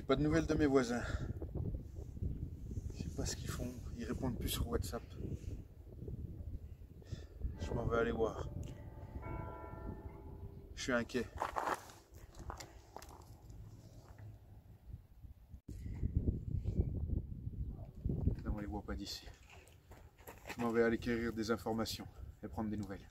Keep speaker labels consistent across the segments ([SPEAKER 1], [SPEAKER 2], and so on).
[SPEAKER 1] pas de nouvelles de mes voisins. Je sais pas ce qu'ils font. Ils répondent plus sur WhatsApp. Je m'en vais aller voir. Je suis inquiet. Là, on les voit pas d'ici. Je m'en vais aller acquérir des informations et prendre des nouvelles.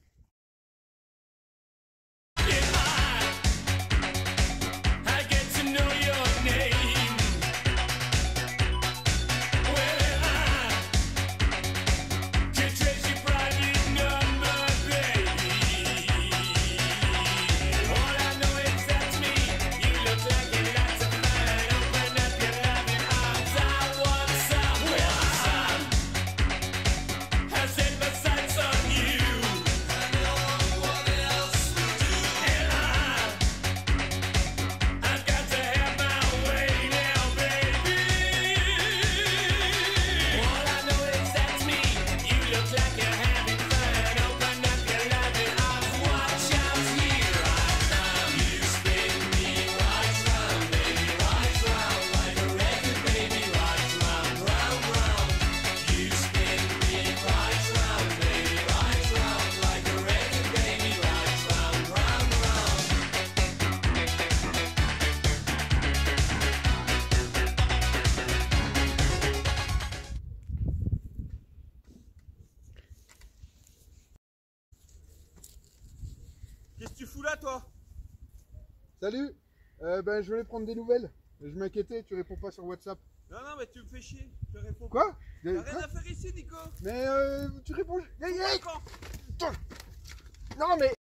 [SPEAKER 2] Qu'est-ce que tu fous là, toi?
[SPEAKER 1] Salut, je voulais prendre des nouvelles. Je m'inquiétais, tu réponds pas sur WhatsApp.
[SPEAKER 2] Non, mais tu me fais chier. Je te réponds
[SPEAKER 1] Quoi?
[SPEAKER 2] pas. T'as rien à faire ici, Nico.
[SPEAKER 1] Mais tu réponds.
[SPEAKER 2] Quand?
[SPEAKER 1] Non mais.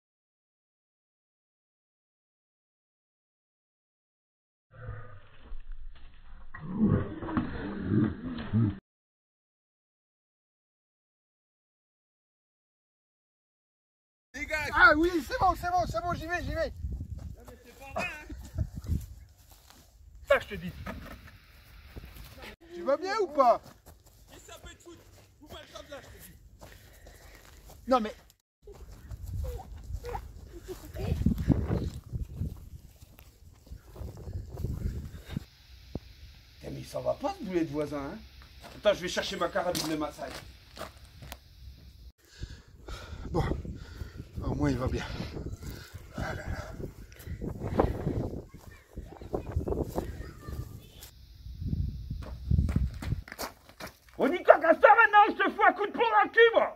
[SPEAKER 2] Dégage.
[SPEAKER 1] Ah oui, c'est bon, j'y vais.
[SPEAKER 2] Non, mais c'est pas vrai, hein.
[SPEAKER 1] Ça, je te dis. Tu vas bien ou pas?
[SPEAKER 2] Qu'est-ce que ça peut te foutre? Vous pas le temps de là, je te dis.
[SPEAKER 1] Non mais.
[SPEAKER 2] Mais ça va pas ce boulet de voisin, hein. Attends, je vais chercher ma carabine de massage.
[SPEAKER 1] Bon, au moins il va bien. Ah là là.
[SPEAKER 2] On y casse ça maintenant, je te fous un coup de poing dans le cul, moi.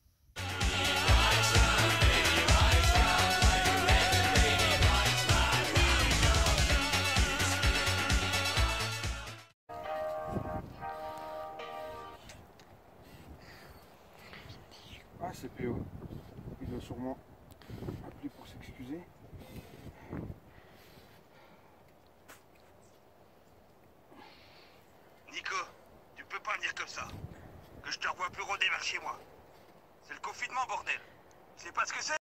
[SPEAKER 1] Ah, c'est PO. Il doit sûrement appeler pour s'excuser.
[SPEAKER 3] Nico, tu peux pas venir comme ça. Que je te revois plus rôder vers chez moi. C'est le confinement, bordel. C'est pas ce que c'est.